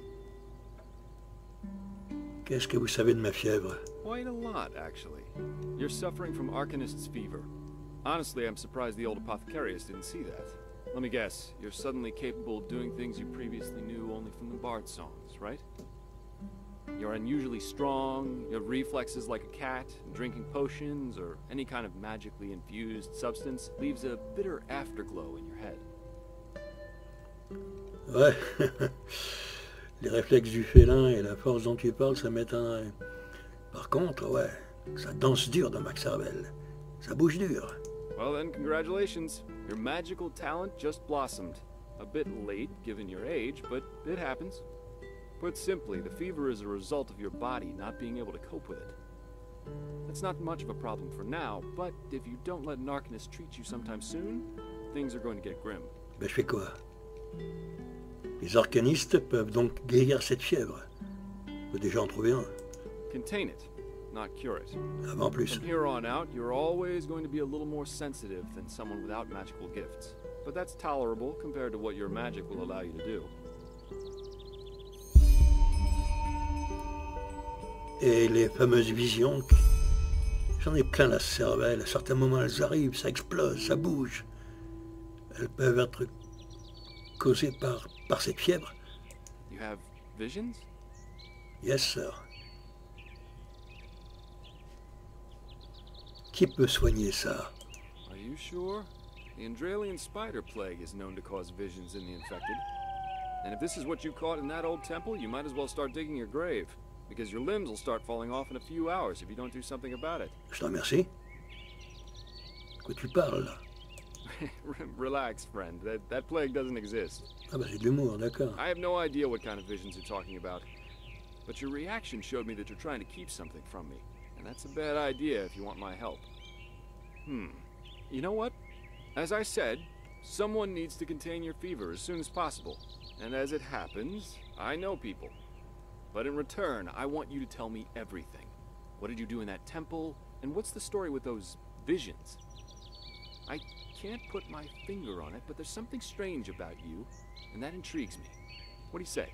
Qu'est-ce que vous savez de ma fièvre? Quite a lot, actually. You're suffering from Arcanist's fever. Honestly, I'm surprised the old apothecarius didn't see that. Let me guess, you're suddenly capable of doing things you previously knew only from the Bard songs, right? You're unusually strong, you have reflexes like a cat, and drinking potions or any kind of magically infused substance leaves a bitter afterglow in your head. Ouais, les réflexes du félin et la force dont tu parles, ça m'étonnerait. Par contre, ouais, ça danse dur dans ma cervelle. Ça bouge dur. Well then, congratulations. Your magical talent just blossomed. A bit late, given your age, but it happens. Put simply, the fever is a result of your body not being able to cope with it. That's not much of a problem for now, but if you don't let an Arcanist treat you sometime soon, things are going to get grim. Ben je fais quoi? Les arcanistes peuvent donc guérir cette fièvre. On peut déjà en trouver un. Contain it, not cure it. Avant plus. From here on out, you're always going to be a little more sensitive than someone without magical gifts. But that's tolerable compared to what your magic will allow you to do. Et les fameuses visions, j'en ai plein la cervelle. À certains moments, elles arrivent, ça explose, ça bouge. Elles peuvent être causées par, par cette fièvre. You have visions? Yes, sir. Qui peut soigner ça? Are you sure? The Andralian spider plague is known to cause visions in the infected. And if this is what you caught in that old temple, you might as well start digging your grave. Because your limbs will start falling off in a few hours if you don't do something about it. Je te remercie. De quoi tu parles, là? Relax, friend. That, that plague doesn't exist. Ah bah c'est de l'humour, d'accord. I have no idea what kind of visions you're talking about. But your reaction showed me that you're trying to keep something from me. And that's a bad idea if you want my help. Hmm. You know what? As I said, someone needs to contain your fever as soon as possible. And as it happens, I know people. But in return, I want you to tell me everything. What did you do in that temple? And what's the story with those visions? I can't put my finger on it, but there's something strange about you, and that intrigues me. What do you say?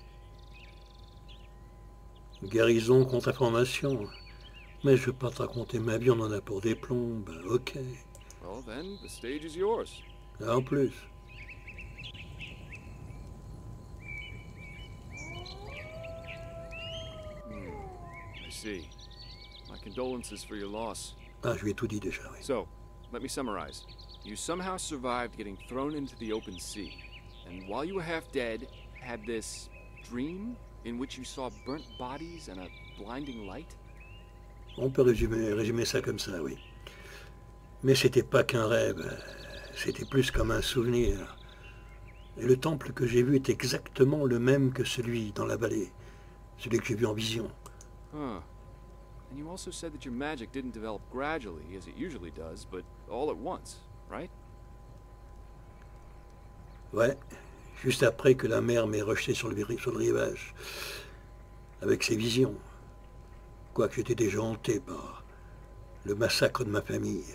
Guérison contre information. Mais je veux pas te raconter ma vie, on en a pour des plombs. Ben, ok. Well then, the stage is yours. En plus. I see. My condolences for your loss. Ah, je lui ai tout dit déjà, oui. So, let me summarize. You somehow survived getting thrown into the open sea. And while you were half dead, had this dream in which you saw burnt bodies and a blinding light? On peut résumer, résumer ça comme ça, oui. Mais c'était pas qu'un rêve. C'était plus comme un souvenir. Et le temple que j'ai vu est exactement le même que celui dans la vallée. Celui que j'ai vu en vision. Huh. And you also said that your magic didn't develop gradually, as it usually does, but all at once, right? Ouais, juste après que la mer m'ait rejeté sur le, sur le rivage. avec ses visions. Quoique j'étais déjà hanté par le massacre de ma famille.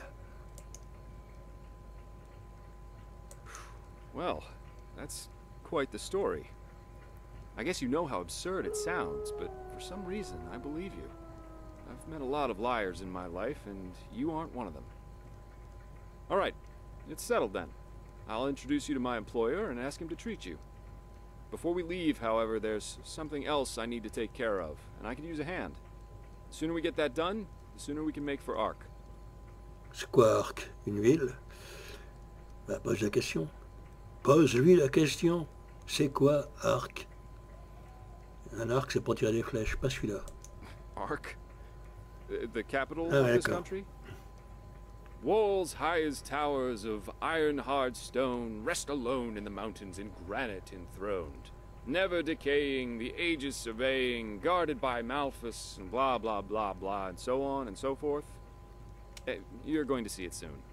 Well, that's quite the story. I guess you know how absurd it sounds, but for some reason, I believe you. I've met a lot of liars in my life, and you aren't one of them. All right, it's settled then. I'll introduce you to my employer and ask him to treat you. Before we leave, however, there's something else I need to take care of, and I could use a hand. The sooner we get that done, the sooner we can make for Ark. C'est quoi Ark? Une ville? Bah, pose la question. Pose-lui la question. C'est quoi Ark? Un arc, c'est pour tirer des flèches, pas celui-là. Ark? The, the capital Ah, of this d'accord. country? Walls high as towers of iron-hard stone rest alone in the mountains in granite enthroned. Never decaying, the ages surveying, guarded by Malphus, and blah blah blah blah, and so on and so forth. Eh, You're going to see it soon.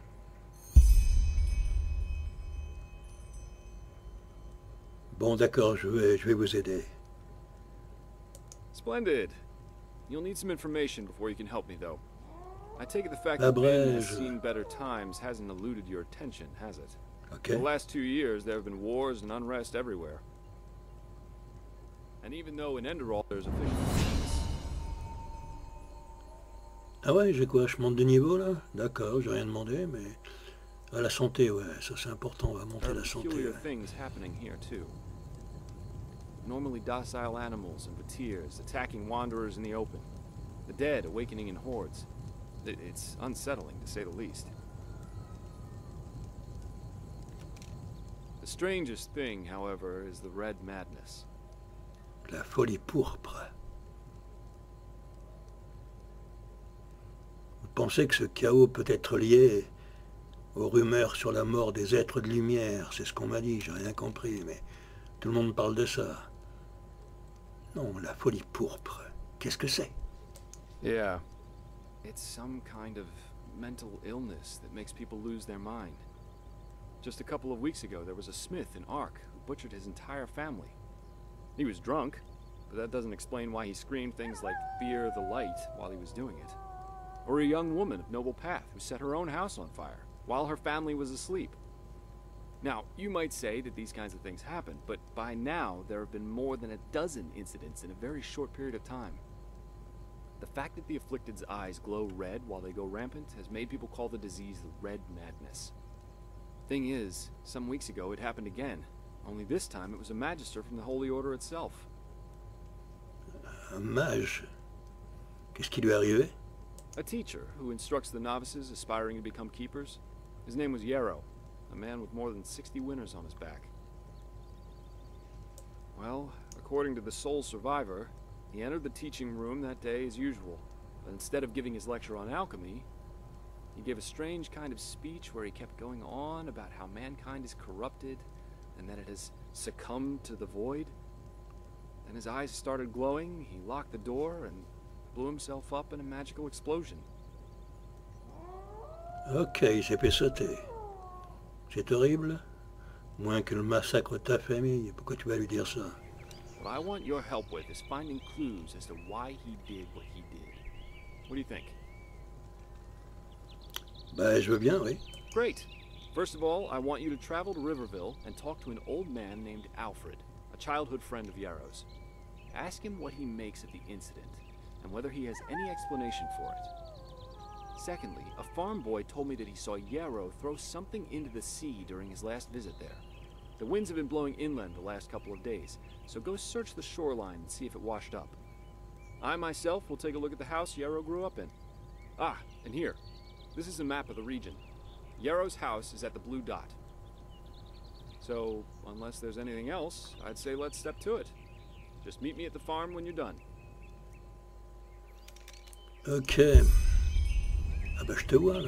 Bon, d'accord, je vais, je vais vous aider. Splendid. You'll need some information before you can help me, though. I take it the fact that Ben has seen better times hasn't eluded your attention, has it? Okay. In the last two years, there have been wars and unrest everywhere. And even though in Enderal there's official peace. Ah ouais, j'ai quoi? Je monte de niveau là? D'accord, j'ai rien demandé, mais... Ah, la santé, ouais, ça c'est important, on va monter There la are santé. peculiar Ouais. things happening here, too. Normally docile animals and Vatirs attacking wanderers in the open. The dead awakening in hordes. It- It's unsettling, to say the least. The strangest thing, however, is the Red Madness. La folie pourpre. Vous pensez que ce chaos peut être lié aux rumeurs sur la mort des êtres de lumière? C'est ce qu'on m'a dit, j'ai rien compris, mais tout le monde parle de ça. Non, la folie pourpre, qu'est-ce que c'est? Yeah. It's some kind of mental illness that makes people lose their mind. Just a couple of weeks ago, there was a smith in Ark who butchered his entire family. He was drunk, but that doesn't explain why he screamed things like "Fear the light" while he was doing it. Or a young woman of noble path who set her own house on fire while her family was asleep. Now, you might say that these kinds of things happen, but by now there have been more than a dozen incidents in a very short period of time. The fact that the afflicted's eyes glow red while they go rampant has made people call the disease the Red Madness. Thing is, some weeks ago it happened again, only this time it was a magister from the Holy Order itself. Un mage? Qu'est-ce qui lui est arrivé? A teacher who instructs the novices aspiring to become keepers. His name was Yarrow, a man with more than sixty winters on his back. Well, according to the sole survivor, he entered the teaching room that day as usual, but instead of giving his lecture on alchemy, he gave a strange kind of speech where he kept going on about how mankind is corrupted and that it has succumbed to the void. Then his eyes started glowing, he locked the door and blew himself up in a magical explosion. Ok, il s'est fait sauter. C'est horrible? Moins que le massacre de ta famille. Pourquoi tu vas lui dire ça? What I want your help with is finding clues as to why he did what he did. What do you think? Bah, je veux bien, oui. Great. First of all, I want you to travel to Riverville and talk to an old man named Alfred, a childhood friend of Yarrow's. Ask him what he makes of the incident, and whether he has any explanation for it. Secondly, a farm boy told me that he saw Yarrow throw something into the sea during his last visit there. The winds have been blowing inland the last couple of days, so go search the shoreline and see if it washed up. I myself will take a look at the house Yarrow grew up in. Ah, and here. This is a map of the region. Yarrow's house is at the blue dot. So, unless there's anything else, I'd say let's step to it. Just meet me at the farm when you're done. Ok. Ah bah je te vois là.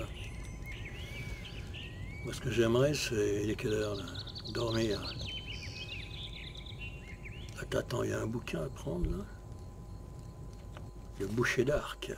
Moi ce que j'aimerais c'est... Il est quelle heure là? Dormir. Attends, attends, il y a un bouquin à prendre là. Le boucher d'Arc.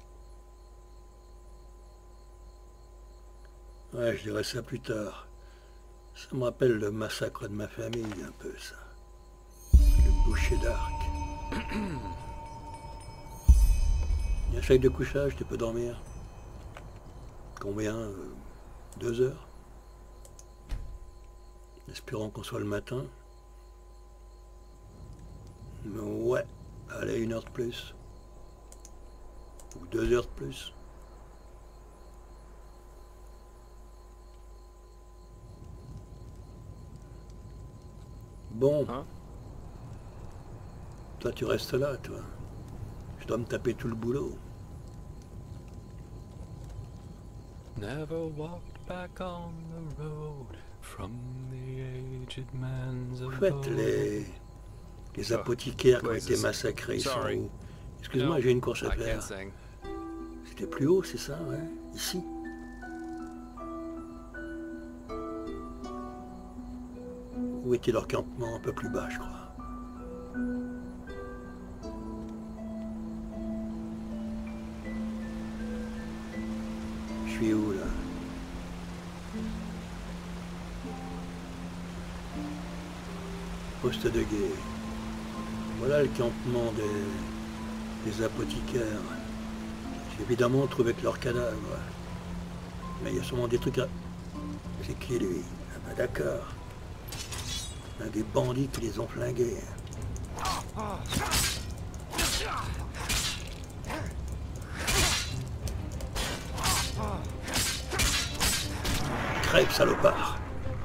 Ouais, je dirais ça plus tard. Ça me rappelle le massacre de ma famille un peu ça. Le boucher d'Arc. Il y a un chèque de couchage, tu peux dormir. Combien euh, Deux heures. Espérons qu'on soit le matin. Ouais, allez, une heure de plus. Ou deux heures de plus. Bon. Hein? Toi, tu restes là, toi. Je dois me taper tout le boulot. Never walked back on the road from the aged man's abode. En fait, les, les apothicaires qui ont été massacrés, ils sont où? Excuse-moi, j'ai une course à faire. C'était plus haut, c'est ça, ouais? Ici. Où était leur campement? Un peu plus bas, je crois. Je suis où, là? Poste de guet. Voilà le campement des, des apothicaires. J'ai évidemment trouvé que leurs cadavres. Mais il y a sûrement des trucs à... C'est qui, lui? Ah bah d'accord. Un des bandits qui les ont flingués. Crève, salopard.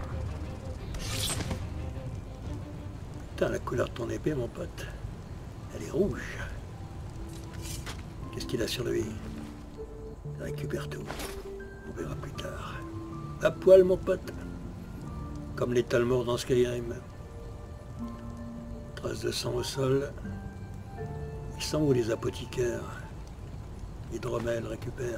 Putain, la couleur de ton épée, mon pote. Elle est rouge. Qu'est-ce qu'il a sur lui? Il récupère tout. On verra plus tard. À poil, mon pote. Comme les Talmors dans Skyrim. Traces de sang au sol. Ils sont où les apothicaires? Hydromel récupère.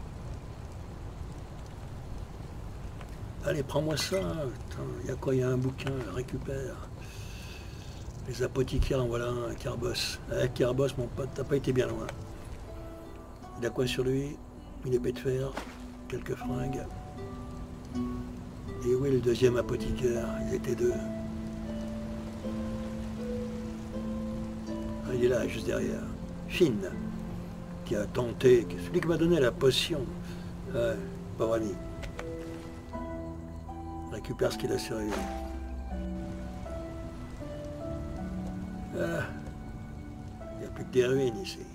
Allez, prends-moi ça. Il y a quoi? Il y a un bouquin, récupère. Les apothicaires, en voilà un, Carbos. Eh, Carbos, mon pote, t'as pas été bien loin. Il a quoi sur lui? Une épée de fer, quelques fringues. Et où est le deuxième apothicaire? Ils étaient deux. Ah, il est là, juste derrière. Finn, qui a tenté, celui qui m'a donné la potion. Ouais, pauvre ami. Récupère ce qu'il a sur lui. Ah, il n'y a plus que des ruines ici.